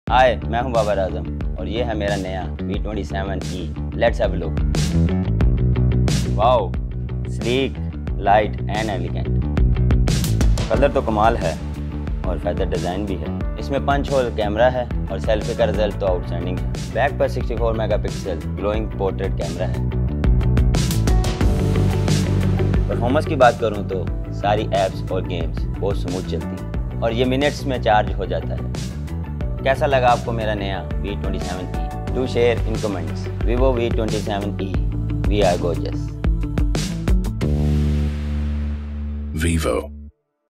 हाय, मैं हूं बाबर आजम और ये है मेरा नया V27e। Let's have a look. Wow, sleek, light and elegant. Colour तो कमाल है और फेदर डिज़ाइन भी है। इसमें पंच होल कैमरा है और सेल्फी का रिजल्ट तो आउटस्टैंडिंग है। बैक पर 64 मेगापिक्सल ग्लोइंग पोर्ट्रेट कैमरा है। परफॉर्मेंस की बात करूं तो सारी ऐप्स और गेम्स बहुत स्मूथ चलती हैं और ये मिनट्स में चार्ज हो जाता है। कैसा लगा आपको मेरा नया V27e? Do share in comments. Vivo V27e, we are gorgeous। Vivo.